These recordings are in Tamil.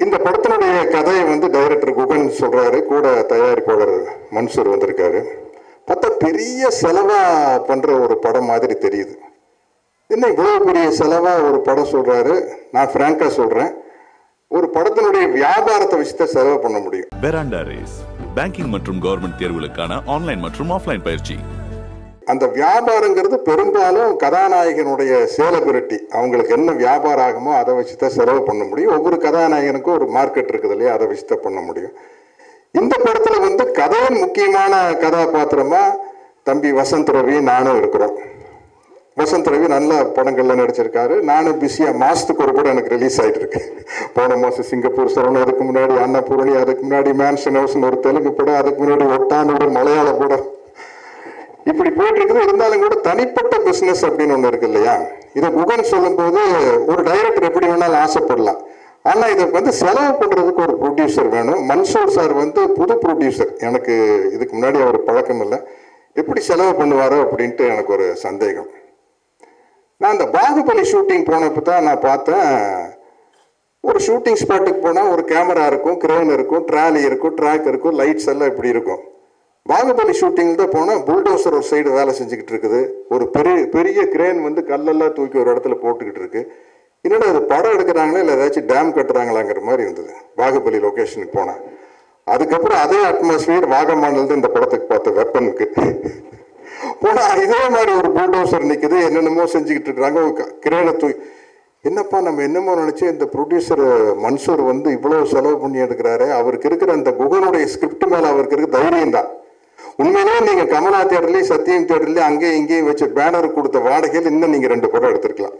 இந்த படத்தினுடைய கதையை வந்து டைரக்டர் குகன் சொல்றாரு, கூட தயாரிப்பாளர் மன்சூர் வந்திருக்காரு. பார்த்தா பெரிய செலவா பண்ற ஒரு படம் மாதிரி தெரியுது. என்ன இவ்வளவு பெரிய செலவா ஒரு படம் சொல்றாரு? நான் பிராங்கா சொல்றேன், ஒரு படத்தினுடைய வியாபாரத்தை வச்சுதான் செலவு பண்ண முடியும். பெராண்டா ரேஸ் பேங்கிங் மற்றும் கவர்மெண்ட் தேர்வுகளுக்கான ஆன்லைன் மற்றும் ஆஃப்லைன் பயிற்சி. அந்த வியாபாரங்கிறது பெரும்பாலும் கதாநாயகனுடைய சேலபிலிட்டி, அவங்களுக்கு என்ன வியாபாரம் ஆகுமோ அதை வச்சுதான் செலவு பண்ண முடியும். ஒவ்வொரு கதாநாயகனுக்கும் ஒரு மார்க்கெட் இருக்குது இல்லையா, அதை வச்சுதான் பண்ண முடியும். இந்த படத்துல வந்து கதையின் முக்கியமான கதாபாத்திரமா தம்பி வசந்த் ரவி நானும் இருக்கிறோம். வசந்த் ரவி நல்ல படங்கள்ல நடிச்சிருக்காரு. நானும் பிஸியா மாசத்துக்கு ஒரு படம் எனக்கு ரிலீஸ் ஆயிட்டு இருக்கு. போன மாசம் சிங்கப்பூர் சரவணன், அதுக்கு முன்னாடி அன்னபூரணி, அதுக்கு முன்னாடி மேன்ஷன் ஹவுஸ் ஒரு தெலுங்கு படம், அதுக்கு முன்னாடி ஒட்டானோட மலையாள படம், இப்படி போயிட்டு இருக்குது. இருந்தாலும் கூட தனிப்பட்ட பிசினஸ் அப்படின்னு ஒண்ணு இருக்கு இல்லையா. இதை குகன் சொல்லும் போது ஒரு டைரக்டர் எப்படி வேணாலும் ஆசைப்படலாம், ஆனா இதை வந்து செலவு பண்றதுக்கு ஒரு ப்ரொடியூசர் வேணும். மன்சூர் சார் வந்து புது ப்ரொடியூசர், எனக்கு இதுக்கு முன்னாடி அவர் பழக்கம் இல்லை, எப்படி செலவு பண்ணுவாரோ அப்படின்ட்டு எனக்கு ஒரு சந்தேகம். நான் இந்த பாகுபலி ஷூட்டிங் போனப்போ தான் நான் பார்த்தேன், ஒரு ஷூட்டிங் ஸ்பாட்டுக்கு போனால் ஒரு கேமரா இருக்கும், கிரேன் இருக்கும், ட்ராலி இருக்கும், ட்ராக் இருக்கும், லைட்ஸ் எல்லாம் இப்படி இருக்கும். பாகுபலி ஷூட்டிங் தான் போனால் புல்டோசர் ஒரு சைடு வேலை செஞ்சுக்கிட்டு இருக்குது, ஒரு பெரிய கிரேன் வந்து கல்லெல்லாம் தூக்கி ஒரு இடத்துல போட்டுக்கிட்டு இருக்கு. என்னடா அது படம் எடுக்கிறாங்களா இல்லை ஏதாச்சும் டேம் கட்டுறாங்களாங்கிற மாதிரி இருந்தது பாகுபலி லொக்கேஷனுக்கு போனேன். அதுக்கப்புறம் அதே அட்மாஸ்பியர் வாகமானிலிருந்து இந்த படத்துக்கு பார்த்த வெப்பனுக்கு போனா இதே மாதிரி ஒரு புல்டோசர் நிற்குது, என்னென்னமோ செஞ்சுக்கிட்டு இருக்கிறாங்க, கிரேனை தூக்கி. என்னப்பா நம்ம என்னமோ நினைச்சு இந்த ப்ரொடியூசர் மன்சூர் வந்து இவ்வளவு செலவு பண்ணி எடுக்கிறாரு, அவருக்கு இருக்கிற அந்த குகனுடைய ஸ்கிரிப்ட் மேல அவருக்கு இருக்கிற தைரியம் தான். உண்மையிலேயே நீங்க கமலா தியேட்டர்லயும் சத்தியம் தியேட்டர்லயும் அங்கேயும் இங்கேயும் வச்சு பேனர் கொடுத்த வாடகையில் இன்னும் நீங்க 2 படம் எடுத்திருக்கலாம்.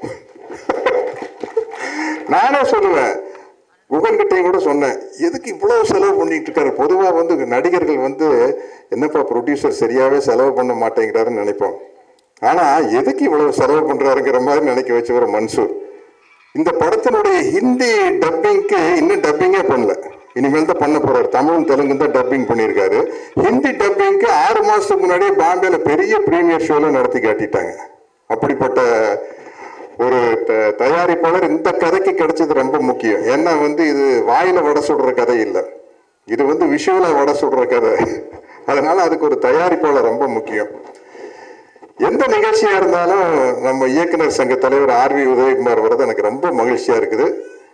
நானே சொல்லுவேன், குகன் கிட்டையும் கூட சொன்னேன், எதுக்கு இவ்வளவு செலவு பண்ணிட்டு இருக்காரு. பொதுவா வந்து நடிகர்கள் வந்து என்னப்பா ப்ரொடியூசர் சரியாவே செலவு பண்ண மாட்டேங்கிறாருன்னு நினைப்போம், ஆனா எதுக்கு இவ்வளவு செலவு பண்றாருங்கிற மாதிரி நினைக்க வச்சவர் மன்சூர். இந்த படத்தினுடைய ஹிந்தி டப்பிங்க்கு இன்னும் டப்பிங்கே பண்ணல, இனிமேல் தான் பண்ண போறாரு. தமிழும் தெலுங்கு தான் டப்பிங் பண்ணியிருக்காரு. ஹிந்தி டப்பிங்க்கு 6 மாசத்துக்கு முன்னாடியே பாம்பேல பெரிய பிரீமியர் ஷோல நடத்தி காட்டிட்டாங்க. அப்படிப்பட்ட ஒரு தயாரிப்பாளர் இந்த கதைக்கு கிடைச்சது ரொம்ப முக்கியம். ஏன்னா வந்து இது வாயில வடை சுடுற கதை இல்லை, இது வந்து விஷுவலா வடை சுடுற கதை. அதனால அதுக்கு ஒரு தயாரிப்பாளர் ரொம்ப முக்கியம். எந்த நிகழ்ச்சியா இருந்தாலும் நம்ம இயக்குனர் சங்க தலைவர் ஆர்வி உதயகுமார் வர்றது எனக்கு ரொம்ப மகிழ்ச்சியா இருக்குது.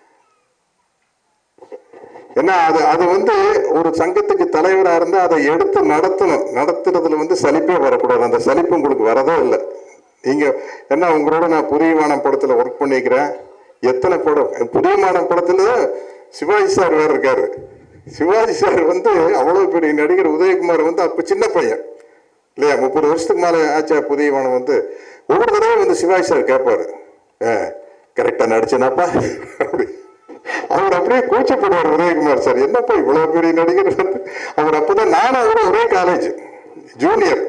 ஏன்னா அது வந்து ஒரு சங்கத்துக்கு தலைவரா இருந்தா அதை எடுத்து நடத்துறதுல வந்து சலிப்பே வரக்கூடாது. அந்த சலிப்பு உங்களுக்கு வரதே இல்லை. நீங்க என்ன, உங்களோட நான் புதிய வானம் படத்துல ஒர்க் பண்ணிக்கிறேன், எத்தனை படம், புதிய வானம் படத்துல சிவாஜி சார் வேற இருக்காரு. சிவாஜி சார் வந்து அவ்வளவு பெரிய நடிகர், உதயகுமார் வந்து அப்ப சின்ன பையன் இல்லையா, 30 வருஷத்துக்கு மேலே ஆச்சா. புதிய வானம் வந்து ஒவ்வொரு தடவையும் வந்து சிவாஜி சார் கேட்பாரு, கரெக்டா நடிச்சேனாப்பா அப்படி. அவர் அப்படியே கூச்சப்படுவார் உதயகுமார் சார், என்னப்பா இவ்வளவு பெரிய நடிகர் வந்து. அவர் அப்பதான் நானும் அவரும் ஒரே காலேஜ் ஜூனியர்,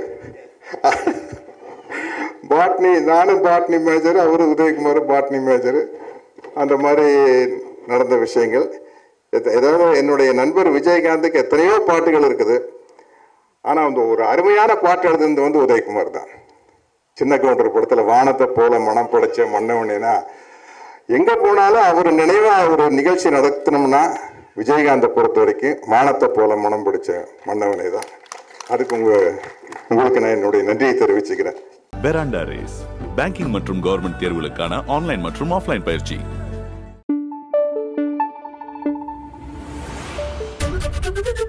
பாட்னி, நானும் பாட்னி மேஜர், அவரு உதயகுமார் பாட்னி மேஜர். அந்த மாதிரி நடந்த விஷயங்கள். ஏதாவது என்னுடைய நண்பர் விஜயகாந்துக்கு எத்தனையோ பாட்டுகள் இருக்குது, ஆனா அந்த ஒரு அருமையான பாட்டு எழுதுனது வந்து உதயகுமார் தான். சின்ன கவுண்டர் படத்துல வானத்தை போல மனம் படைச்ச மன்னவனேனா, எங்க போனாலும் அவர் நினைவா ஒரு நிகழ்ச்சி நடத்தினோம்னா விஜயகாந்தை பொறுத்த வரைக்கும் வானத்தை போல மனம் பிடிச்ச மன்னவனே தான். அதுக்கு உங்களுக்கு நான் என்னுடைய நன்றியை தெரிவிச்சுக்கிறேன். பெராண்டா ரேஸ் பேங்கிங் மற்றும் கவர்மெண்ட் தேர்வுகளுக்கான ஆன்லைன் மற்றும் ஆஃப்லைன் பயிற்சி.